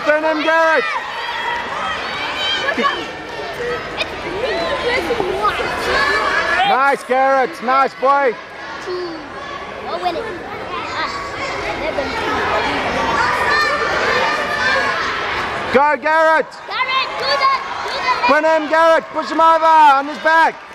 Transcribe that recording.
Spin him, Garrett. Nice, Garrett. Nice boy. Go, Garrett. Garrett, do that. Spin him, Garrett. Push him over on his back.